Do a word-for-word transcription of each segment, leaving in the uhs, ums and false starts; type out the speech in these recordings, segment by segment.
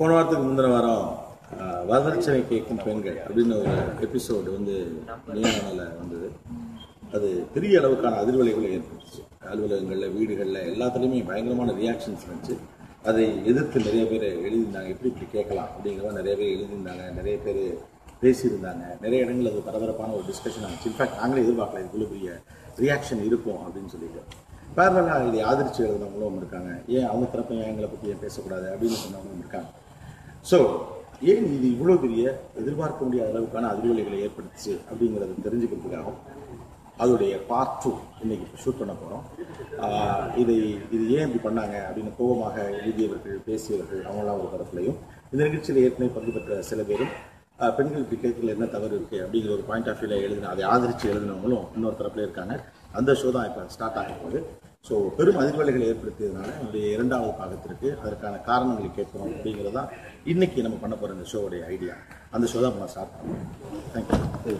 போன வாரத்துக்கு முந்தின வாரம் வரதட்சணை கேட்கும் பெண்கள் அப்படின்னு ஒரு எபிசோடு வந்து நீயானால வந்தது. அது பெரிய அளவுக்கான அதிர்வலைகளை ஏற்படுத்துச்சு. அலுவலகங்களில், வீடுகளில் எல்லாத்துலேயுமே பயங்கரமான ரியாக்ஷன்ஸ் இருந்துச்சு. அதை எதிர்த்து நிறைய பேர் எழுதியிருந்தாங்க. எப்படி இப்படி கேட்கலாம் அப்படிங்கிறத நிறைய பேர் எழுதியிருந்தாங்க, நிறைய பேர் பேசியிருந்தாங்க. நிறைய இடங்கள் அது பரபரப்பான ஒரு டிஸ்கஷன் ஆச்சு. இன்ஃபேக்ட் நாங்களே எதிர்பார்க்கல இதுக்குள்ள பெரிய ரியாக்ஷன் இருக்கும் அப்படின்னு சொல்லிட்டு. பேரலாக இதை ஆதரிச்சு எழுதுனவங்களும் இருக்காங்க. ஏன் அவங்க தரப்பை ஏன் எங்களை பற்றி ஏன் பேசக்கூடாது அப்படின்னு சொன்னவங்களும் இருக்காங்க. ஸோ ஏன் இது இவ்வளோ பெரிய எதிர்பார்க்க முடியாத அளவுக்கான அதிர்வலைகளை ஏற்படுத்துச்சு அப்படிங்கிறத தெரிஞ்சுக்கிறதுக்காகவும் அதோடைய பார்ட் டூ இன்னைக்கு ஷூட் பண்ண போகிறோம். இதை இது ஏன் இப்படி பண்ணாங்க அப்படின்னு கோபமாக எழுதியவர்கள், பேசியவர்கள் அவங்களாம் ஒரு தரப்புலையும், இந்த நிகழ்ச்சியில் ஏற்கனவே பங்கு பெற்ற சில பேரும் பெண்கள் இப்படி கேட்கல என்ன தவறு இருக்குது அப்படிங்கிற ஒரு பாயிண்ட் ஆஃப் வியூவில் எழுதின அதை ஆதரித்து எழுதினவங்களும் இன்னொரு தரப்புல இருக்காங்க. அந்த ஷோ தான் இப்போ ஸ்டார்ட் ஆக போகுது. ஸோ பெரும் அதிர்வலைகளை ஏற்படுத்தியதுனால நம்முடைய இரண்டாவது பாகத்திற்கு அதற்கான காரணங்களை கேட்கிறோம் அப்படிங்கிறது தான் இன்னைக்கு நம்ம பண்ண போகிற இந்த ஷோவுடைய ஐடியா. அந்த ஷோ தான் நம்ம ஸ்டார்ட் பண்ணுவோம். Thank you.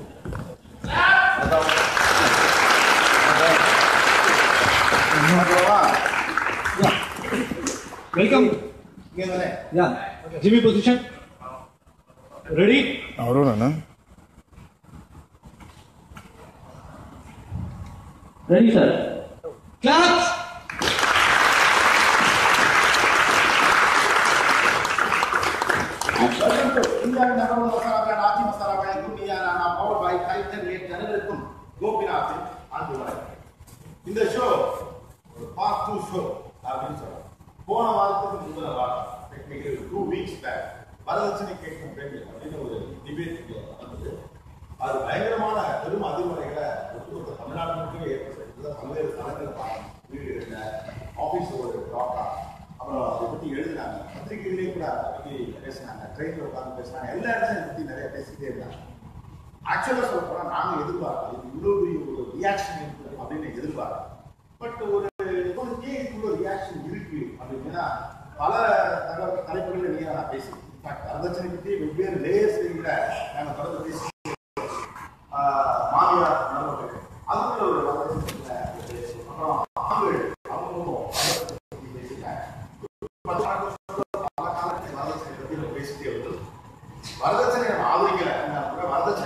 Welcome. Jimmy position ready? அவரோட ரெடி சார். கிளாப்ஸ். கோபிநாத் இந்த ஷோ பார்ட் டூ ஷோ அப்படின்னு சொல்றோம். போன வாரத்துக்கு முந்தின வாரம் டெக்னிக்கல் டூ வீக்ஸ் பேக் வரதட்சணை கேட்கும் பெண்கள் அப்படின்னு ஒரு டிபேட் வந்தது. அது பயங்கரமான பெரும் அதிர்வலைகளை ஒட்டுமொத்த தமிழ்நாடு மட்டுமே ஏற்படுத்தி பல்வேறு தளங்களில் பார்க்கணும். வீடுகளில், ஆஃபீஸ் ஒரு டாக்கா, அப்புறம் அதை பற்றி எழுதினாங்க, பத்திரிகைகளையும் கூட அதை பற்றி பேசினாங்க, ட்ரெயினில் உட்காந்து பேசினாங்க, எல்லா இடத்தையும் இதை பற்றி நிறைய பேசிக்கிட்டே இருந்தாங்க. ஆக்சுவலாக சொல்ல போனால் நாங்கள் எதிர்பார்க்கல இது இவ்வளோ பெரிய ஒரு ரியாக்ஷன் இருக்குது அப்படின்னு எதிர்பார்க்கல. பட் ஒரு ஏன் இவ்வளோ ரியாக்ஷன் இருக்கு அப்படின்னா பல தகவல் தலைப்புகளில் நீங்க நான் பேசுகிறேன். இன்ஃபேக்ட் வரதட்சணை பற்றி வெவ்வேறு லேயர்ஸ் கூட நாங்கள் தொடர்ந்து பேசி மாமியார் மருமகள் அதுக்குள்ள ஒரு வரதட்சணை, அப்புறம் ஆண்கள் அவங்களும் பேசிட்டேன். பல காலத்தில் வரதட்சணை பற்றி நம்ம பேசிட்டே வருது. வரதட்சணை நம்ம ஆதரிக்கல, வரதட்சணை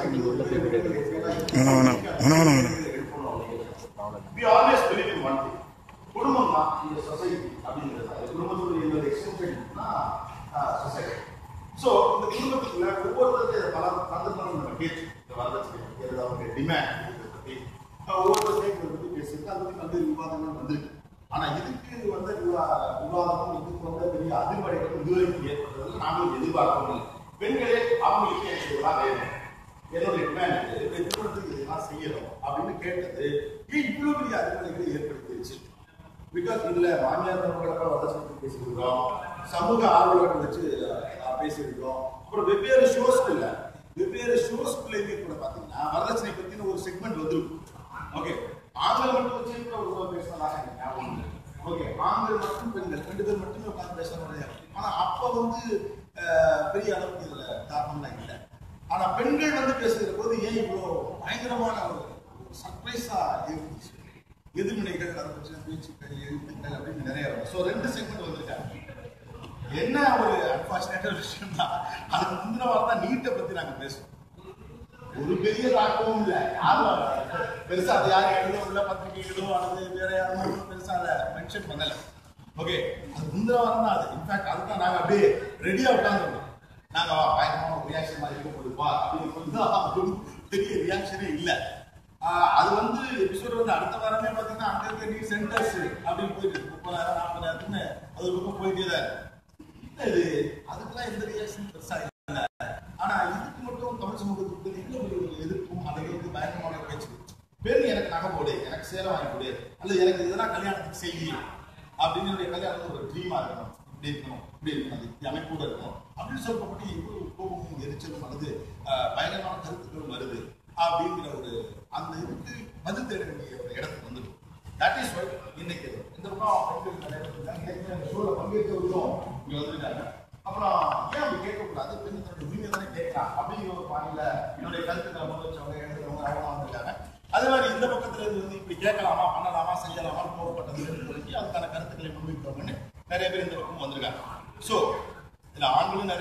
குடும்பம் தான் இந்த சொசைட்டி அப்படிங்கிறது. குடும்பத்துடைய எக்ஸ்டென்ஷன் சொசைட்டி. ஸோ இந்த குடும்பத்துக்குள்ள ஒவ்வொருத்தருக்கு பல சந்தர்ப்பங்கள் நம்ம கேட்டு இந்த வரதட்சணை பற்றி அவங்க டிமாண்ட் பற்றி ஒவ்வொருத்தரையும் பற்றி பேசிட்டு அதை பற்றி பல்வேறு விவாதங்கள் வந்திருக்கு. ஆனால் இதுக்கு வந்து விவாதமும் இதுக்கு வந்து பெரிய அதிர்வலைகளும் இதுவரைக்கும் ஏற்படுறது நாங்களும் எதிர்பார்க்கணும். பெண்களே அவங்களுக்கு இதெல்லாம் வேணும், என்னோட டிமாண்ட் திருமணத்துக்கு இதெல்லாம் செய்யணும் அப்படின்னு கேட்டது ஏன் இவ்வளோ பெரிய அதிர்வலைகளை ஏற்படுத்திடுச்சு? பிகாஸ் இதுல மாமியார் மருமகளுக்கு வரதட்சணை பேசியிருக்கிறோம், சமூக ஆர்வலர்கள் வச்சு பேசியிருக்கிறோம், அப்புறம் வெவ்வேறு ஷோஸ்க்குள்ள வெவ்வேறு ஷோஸ்க்குள்ளேயுமே கூட பார்த்தீங்கன்னா வரதட்சணை பற்றின ஒரு செக்மெண்ட் வந்துருக்கும். ஓகே, ஆண்கள் மட்டும் வச்சு கூட ஒரு பேசினதாக எனக்கு ஞாபகம். ஓகே, ஆண்கள் மற்றும் பெண்கள் ரெண்டு பேர் மட்டுமே உட்காந்து பேசுறாங்க. ஆனால் அப்போ வந்து பெரிய அளவுக்கு இதுல காரணம்லாம் இல்லை. ஆனால் பெண்கள் வந்து பேசுகிற போது ஏன் இவ்வளோ பயங்கரமான ஒரு சர்ப்ரைஸா இருந்துச்சு? எதிர்வினைகள், அதை பற்றின பேச்சுக்கள், எழுத்துக்கள் அப்படின்னு நிறைய வரும். ஸோ ரெண்டு செக்மெண்ட் வந்திருக்காங்க. என்ன ஒரு அன்பார்ச்சுனேட்டான விஷயம் தான், அதுக்கு முந்தின வாரம் தான் நீட்டை பற்றி நாங்கள் பேசுவோம். ஒரு பெரிய தாக்கமும் இல்லை, யாரும் பெருசா அதை யாரும் எழுதவும் இல்லை, பத்திரிகைகளோ அல்லது வேற யாரும் பெருசா அதை மென்ஷன் பண்ணலை. ஓகே, அது முந்தின வாரம் தான் அது. இன்ஃபேக்ட் அதுதான் நாங்கள் அப்படியே ரெடியாக உட்காந்துருந்தோம். நாங்கள் வா பயங்கரமான ஒரு ரியாக்ஷன் மாதிரி இருக்க போதுப்பா அப்படின்னு சொல்லி பெரிய ரியாக்ஷனே இல்லை. அது வந்து எபிசோட் வந்து அடுத்த வாரமே பார்த்தீங்கன்னா அங்கே இருக்க நீ சென்டர்ஸ் அப்படின்னு போயிட்டு முப்பதாயிரம் நாற்பதாயிரத்துன்னு அது பக்கம் போயிட்டே தான் இது. அதுக்கெல்லாம் எந்த ரியாக்ஷன் பெருசா இல்லை. ஆனா இதுக்கு மட்டும் தமிழ் சமூகத்துக்கு இன்னும் ஒரு எதிர்ப்பும் அதை வந்து பயங்கரமான பேச்சு. பெண் எனக்கு நகை போடு, எனக்கு சேலை வாங்கி கொடு, அல்லது எனக்கு இதெல்லாம் கல்யாணத்துக்கு செய்யணும் அப்படின்னு என்னுடைய கல்யாணம் ஒரு ட்ரீமா இருக்கணும், இப்படி இருக்கணும், இப்படி இருக்கணும், அது அமைப்போட இருக்கணும் அப்படின்னு சொல்லப்பட்டு இவ்வளவு கோபமும் எரிச்சலும் வருது, பயங்கரமான கருத்துக்களும் வருது அப்படிங்கிற ஒரு அந்த இதுக்கு பதில் தேட வேண்டிய ஒரு இடத்துக்கு வந்துடும். தட் இஸ் வை இன்னைக்கு இந்த பக்கம் ஷோல பங்கேற்றவர்களும் இங்க வந்துருக்காங்க. அப்புறம் ஏன் அப்படி கேட்கக்கூடாது, பெண் தன்னுடைய உரிமை தானே கேட்கலாம் அப்படிங்கிற ஒரு பாணியில என்னுடைய கருத்துக்களை முன் வச்சவங்க எழுதுறவங்க அவங்க வந்திருக்காங்க. அதே மாதிரி இந்த பக்கத்துல இருந்து வந்து இப்படி கேட்கலாமா, பண்ணலாமா, செய்யலாமா போகப்பட்டது அதுக்கான கருத்துக்களை முன்வைக்கிறவங்கன்னு நிறைய பேர் இந்த பக்கம் வந்திருக்காங்க. ஸோ இதுல ஆண்களும்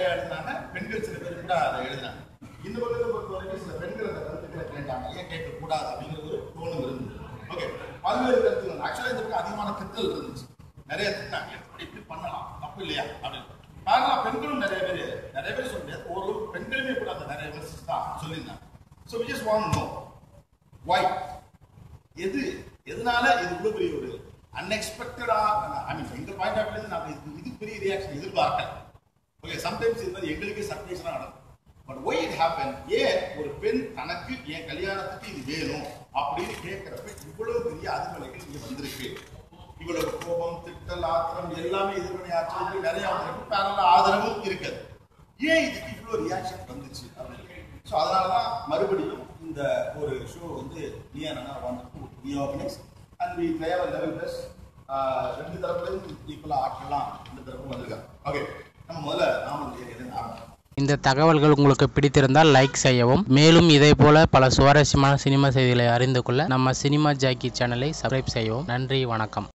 ஏன் கேட்கக்கூடாது அப்படிங்கிற ஒரு தோணும் இருந்தது. ஓகே, பல்வேறு கருத்துக்கள். ஆக்சுவலாக இதுக்கு அதிகமான திட்டல் இருந்துச்சு, நிறைய திட்டாங்க, எப்படி இப்படி பண்ணலாம் தப்பு இல்லையா அப்படின்னு. காரணம் பெண்களும் நிறைய பேர் நிறைய பேர் சொல்ல முடியாது, ஒரு பெண்களுமே கூட அந்த நிறைய விமர்சிச்சு தான் சொல்லியிருந்தாங்க. So we just want to know why, எது எதனால இது இவ்வளோ பெரிய ஒரு அன்எக்ஸ்பெக்டடா, ஐ மீன் எங்க பாயிண்ட் ஆஃப் வியூ நாங்கள் இது இது பெரிய ரியாக்ஷன் எதிர்பார்க்கல. ஓகே, சம்டைம்ஸ் இது மாதிரி எங்களுக்கே சர்ப்ரைஸாக நடக்கும். பட் ஒய் இட் ஹேப்பன், ஏன் ஒரு பெண் தனக்கு என் கல்யாணத்துக்கு இது வேணும் அப்படின்னு கேட்கிறப்ப இவ்வளவு பெரிய அதிர்வலைகள் இங்கே வந்திருக்கு. இவ்வளவு கோபம், திட்டல், ஆத்திரம் எல்லாமே எதிர்மறை ஆற்றலுக்கு நிறைய வந்திருக்கு, பேரல ஆதரவும் இருக்குது. ஏன் இதுக்கு இவ்வளோ ரியாக்ஷன் வந்துச்சு அப்படின்னு. ஸோ அதனால தான் மறுபடியும் இந்த ஒரு ஷோ வந்து Neeya Naana want new openings and we try our level best. ரெண்டு தரப்புலையும் ஈக்குவலாக ஆக்கலாம், ரெண்டு தரப்பும் வந்திருக்காங்க. ஓகே, நம்ம முதல்ல நாம ஆரம்பிச்சோம். இந்த தகவல்கள் உங்களுக்கு பிடித்திருந்தால் லைக் செய்யவும், மேலும் இதே போல பல சுவாரஸ்யமான சினிமா செய்திகளை அறிந்து கொள்ள நம்ம சினிமா ஜாக்கி சேனலை சப்ஸ்கிரைப் செய்யவும். நன்றி, வணக்கம்.